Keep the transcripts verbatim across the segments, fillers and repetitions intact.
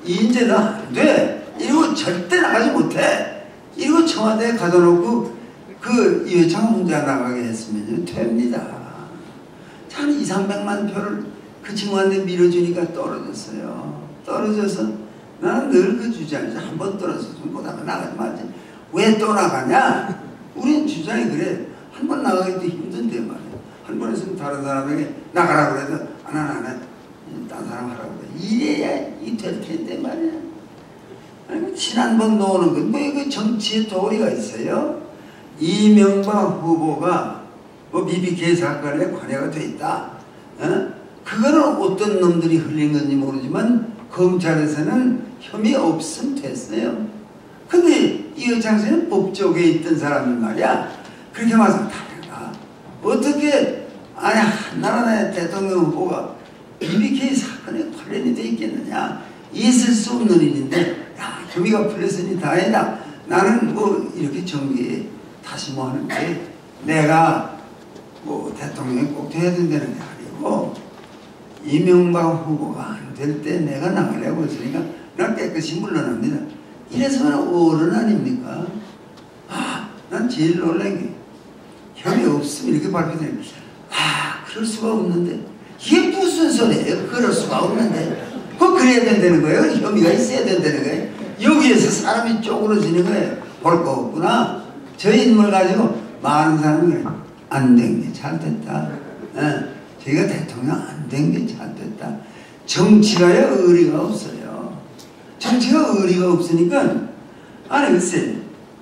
이인재는 안 돼. 이러고 절대 나가지 못해. 이러고 청와대에 가둬놓고 그 이회창 혼자 나가게 했으면 됩니다. 한 이삼백만 표를 그 친구한테 밀어주니까 떨어졌어요. 떨어져서 나는 늘 그 주장에서 한 번 떨어졌으면 그 다음에 나가지 말지. 왜 또 나가냐? 우린 주장이 그래. 한 번 나가기도 힘든데 말이야. 한 번 했으면 다른 사람에게 나가라 그래도 안 해, 안 해. 딴 사람 하라고 그래. 이래야 이 될 텐데 말이야. 아니, 지난번 노는 건 뭐 그 정치의 도리가 있어요. 이명박 후보가 뭐 비비케이 사건에 관여가 돼 있다. 어? 그거는 어떤 놈들이 흘린 건지 모르지만 검찰에서는 혐의 없음 됐어요. 근데 이회창 씨는 법조계에 있던 사람이 말이야. 그렇게 말해서 다르다. 어떻게 아니 한나라의 대통령 후보가 비비케이 사건에 관련이 돼 있겠느냐. 있을 수 없는 일인데 야 혐의가 풀렸으니 다행이다. 나는 뭐 이렇게 정리해 다시 뭐 하는데 내가 뭐 대통령이 꼭 돼야 된다는 게 아니고 이명박 후보가 안 될 때 내가 나가려고 했으니까 난 깨끗이 물러납니다. 이래서는 어른 아닙니까? 아, 난 제일 놀란 게 혐의 없으면 이렇게 발표되는 아, 그럴 수가 없는데 이게 무슨 소리예요? 그럴 수가 없는데 그거 그래야 된다는 거예요? 혐의가 있어야 된다는 거예요? 여기에서 사람이 쪼그러지는 거예요. 볼 거 없구나. 저 인물 가지고 많은 사람이 그래. 안 된 게 잘 됐다. 예, 저희가 대통령 안 된 게 잘 됐다. 정치가요 의리가 없어요. 정치가 의리가 없으니까 아니 글쎄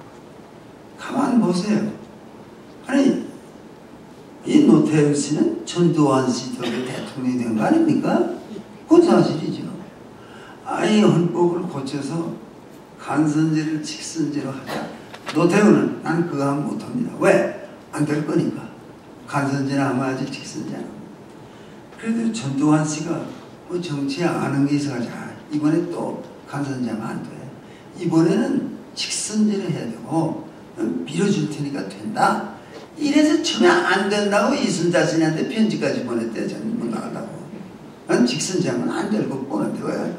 가만 보세요. 아니 이 노태우 씨는 전두환 씨 덕에 대통령이 된 거 아닙니까? 그건 사실이죠. 아니 헌법을 고쳐서 간선제를 직선제로 하자. 노태우는 난 그거 하면 못합니다. 왜? 안 될 거니까. 간선제는 하면 하지 직선제 안 합니다. 그래도 전두환 씨가 뭐 정치에 아는 게 있어가지고 이번에 또 간선제 하면 안 돼. 이번에는 직선제를 해야 되고 밀어줄 테니까 된다. 이래서 처음에 안 된다고 이순자 씨한테 편지까지 보냈대. 저는 뭐 나가려고. 난 직선제 하면 안 될 거 보냈대. 왜?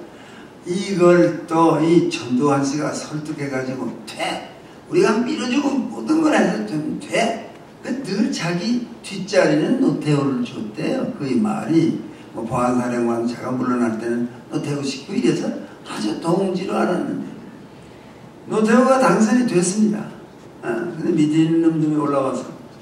이걸 또 이 전두환 씨가 설득해가지고 돼. 우리가 밀어주고 모든 걸 해서 좀 돼. 그 늘 자기 뒷자리는 노태우를 줬대요. 그 말이 뭐 보안사령관 제가 물러날 때는 노태우 시키고 이래서 아주 동지로 알았는데 노태우가 당선이 됐습니다. 아, 근데 밑에 있는 놈들이 올라와서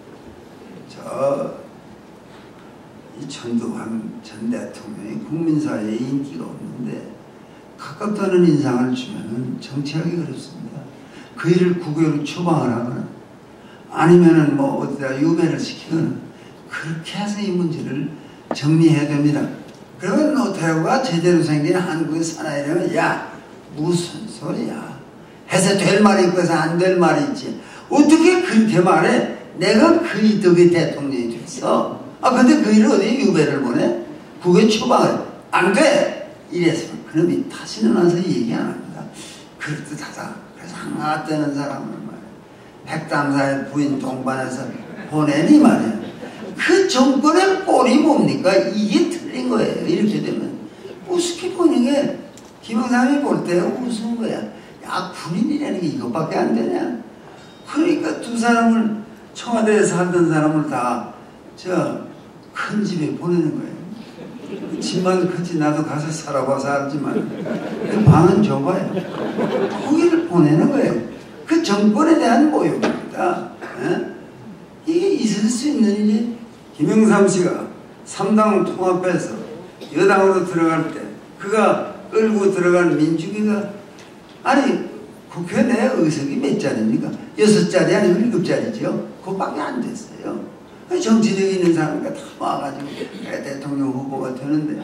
저 이 전두환 전 대통령이 국민사회에 인기가 없는데 가깝다는 인상을 주면은 정치하기 어렵습니다. 그 일을 국외로 추방을 하거나 아니면은 뭐 어디다 유배를 시키거나 그렇게 해서 이 문제를 정리해야 됩니다. 그러면 노태우가 제대로 생긴 한국의 사나이라면 야 무슨 소리야. 해서 될 말이 있고 해서 안 될 말이 있지. 어떻게 그렇게 말해? 내가 그 이덕의 대통령이 됐어. 아 근데 그 일을 어디 유배를 보내? 국외 추방을 안 돼. 이래서 그놈이 다시는 와서 얘기 안 합니다. 그럴듯하다. 그래서 항아뜨는 사람을 말이야. 백담사의 부인 동반해서 보내니 말이야. 그 정권의 꼴이 뭡니까? 이게 틀린 거예요. 이렇게 되면 우습게 보는 게 김영삼이 볼 때 웃은 거야. 야 군인이라는 게 이것밖에 안 되냐? 그러니까 두 사람을 청와대에 살던 사람을 다 저 큰 집에 보내는 거예요. 집만 크지 나도 가서 살아봐서 알지만 그 방은 좁아요. 거기를 보내는 거예요. 그 정권에 대한 모욕입니다. 에? 이게 있을 수 있는 일이 김영삼 씨가 삼당 통합해서 여당으로 들어갈 때 그가 끌고 들어간 민주기가 아니 국회 내 의석이 몇 자리입니까? 여섯 자리 아니고 일곱 자리죠. 그거밖에 안 됐어요. 정치력이 있는 사람과 다 와가지고 대통령 후보가 되는데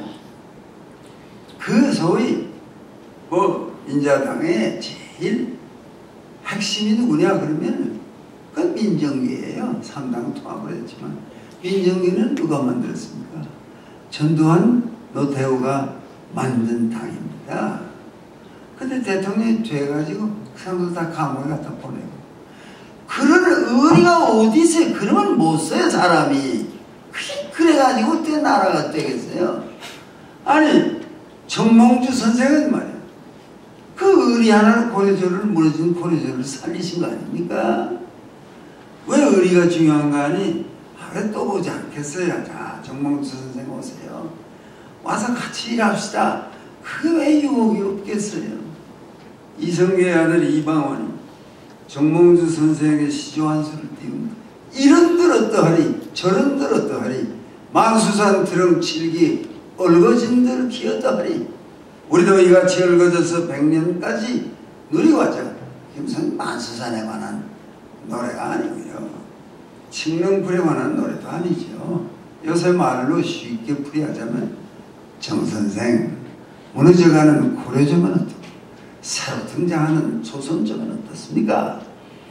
그 소위 뭐 민자당의 제일 핵심이 누구냐 그러면 그 민정기예요. 삼당 통합을 했지만 민정기는 누가 만들었습니까? 전두환 노태우가 만든 당입니다. 근데 대통령이 돼가지고 그 사람들 다 감옥에 갖다 보내고 그런 의리가 어디 있어요? 그러면 못 써요 사람이. 그래가지고 어떻게 나라가 되겠어요? 아니 정몽주 선생은 말이야 의리 하나는 고려조를 무너진 고려조를 살리신 거 아닙니까? 왜 의리가 중요한가 하니 하루에 또 보지 않겠어요? 자, 정몽주 선생 오세요. 와서 같이 일합시다. 그게 왜 유혹이 없겠어요? 이성계의 아들 이방원이 정몽주 선생에게 시조 한 수를 띄웁니다. 이런들 어떠하리 저런들 어떠하리 만수산 드렁 칠기 얼거진들 기어떠하리. 우리도 이같이 얼거져서 백년까지 누리고 하자. 무슨 만수산에 관한 노래가 아니고요. 칙릉불에 관한 노래도 아니죠. 요새 말로 쉽게 풀이하자면 정선생 무너져가는 고려점은 어떻고 새로 등장하는 조선점은 어떻습니까?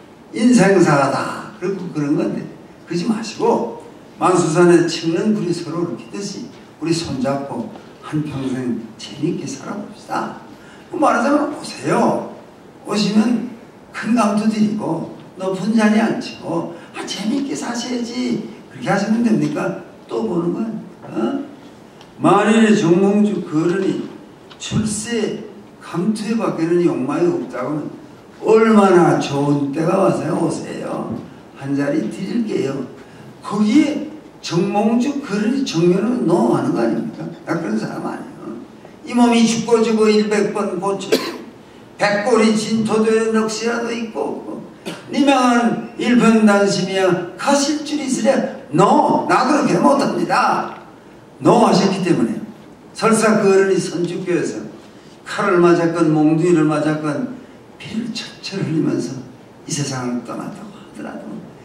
인생사다. 그리고 그런 건데 그러지 마시고 만수산에 칙릉불이 서로 얽히듯이 우리 손잡고 한평생 재미있게 살아봅시다. 말하자면 오세요. 오시면 큰 감도 드리고 높은 자리에 앉히고 아 재미있게 사셔야지. 그렇게 하시면 됩니까? 또 보는 건 어? 만일 정몽주 거른이 출세 감투에 밖에는 욕망이 없다고 하면 얼마나 좋은 때가 와서요. 오세요. 한 자리 드릴게요. 거기에 정몽주 거른이 정면으로 노하는 거 아닙니까? 나 그런 사람 아니에요. 이 몸이 죽고 죽고 일백 번 고쳐지고 백골이 진토도에 넋이라도 있고 없고 네 명은 일편단심이야 가실 줄 있으랴. 노! 나 그렇게 못합니다. 노 하셨기 때문에 설사 그 어른이 선주교에서 칼을 맞았건 몽둥이를 맞았건 피를 철철 흘리면서 이 세상을 떠났다고 하더라도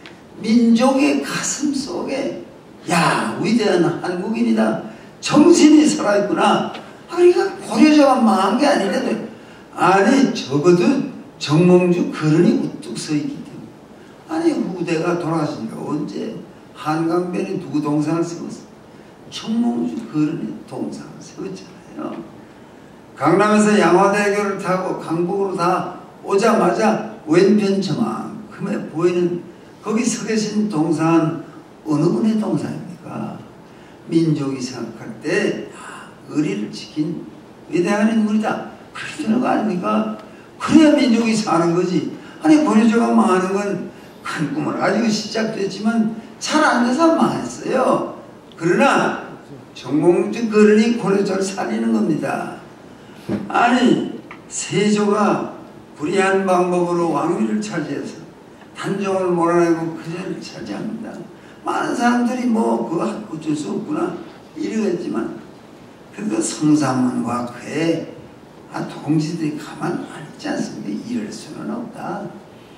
민족의 가슴 속에 야 위대한 한국인이다. 정신이 살아있구나. 아, 그러니까 고려자가 망한 게 아니라도 아니 적어도 정몽주 거른이 우뚝 서있기 때문에 아니 후대가 돌아가시니까 언제 한강변에 누구 동상을 세웠어? 정몽주 거른이 동상을 세웠잖아요. 강남에서 양화대교를 타고 강북으로 다 오자마자 왼편 저만큼에 보이는 거기 서 계신 동상은 어느 분의 동상입니까? 민족이 생각할 때 아, 의리를 지킨 위대한 인물이다. 그렇게 되는 거 아닙니까? 그래야 민족이 사는 거지. 아니 고려조가 망하는 건 큰 꿈을 가지고 시작됐지만 잘 안 돼서 망했어요. 그러나 정몽주 거른이 고려조를 살리는 겁니다. 아니 세조가 불의한 방법으로 왕위를 차지해서 단종을 몰아내고 그 자리를 차지합니다. 많은 사람들이 뭐 그거 어쩔 수 없구나 이러겠지만 그래도 성삼문과 그의 아, 동지들이 가만 안 있지 않습니까? 이럴 수는 없다.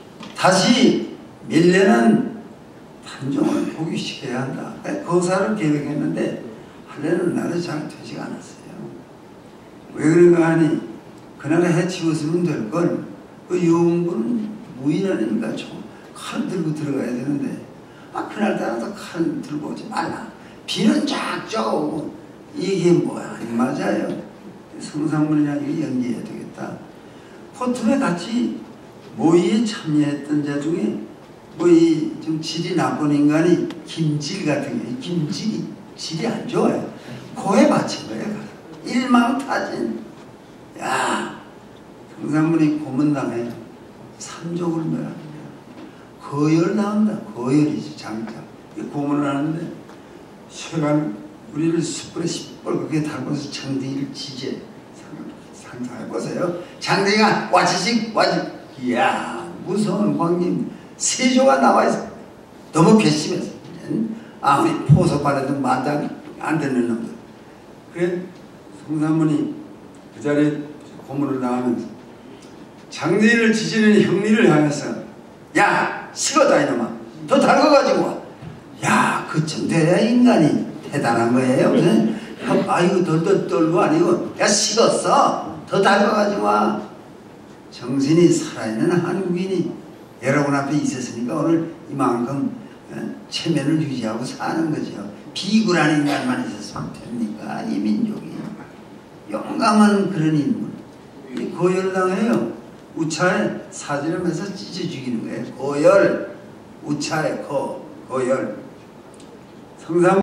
다시 밀려는 단종을 복위시켜야 한다. 거사를 계획했는데 하려는 날은 잘 되지 않았어요. 왜 그런가 하니 그나라 해치웠으면 될 걸 그 유흥부는 무인 아닙니까? 칼 들고 들어가야 되는데 아 그날따라도 칼 들고 오지 말라. 비는 쫙쫙 오고 이게 뭐야? 맞아요. 성상문이랑 연기해야 되겠다. 포tum에 같이 모의에 참여했던 자 중에 뭐 이 좀 질이 나쁜 인간이 김질 같은 게 김질이 질이 안 좋아요. 코에 맞힌 거예요. 일망타진. 야 성상문이 고문당해 삼족을 멸합니다. 거열 나온다. 거열이지 장자. 고문을 하는데 쇠간 우리를 숯불에 시뻘겋게 달궈서 장대기를 지제. 상상해보세요. 장대기가 와치식 와치. 이야 무서운 광님. 세조가 나와있어. 너무 괘씸해서 아무리 포섭하려도 만당 안 되는 놈들. 그래 성삼문이 그 자리에 고문을 당하면서 장대기를 지지는 형리를 향해서 야 식었다 이놈아 더 달궈가지고 와. 야 그쯤 돼야 인간이 대단한 거예요. 무슨 아이고 덜덜 떨고 아니고 야 식었어 더 달궈가지고 와. 정신이 살아있는 한국인이 여러분 앞에 있었으니까 오늘 이만큼 체면을 유지하고 사는 거죠. 비굴한 인간만 있었으면 됩니까? 이 민족이 용감한 그런 인물 고열당해요. 우차에 사지름해서 찢어 죽이는 거예요. 고열 우차에 고 고열 성삼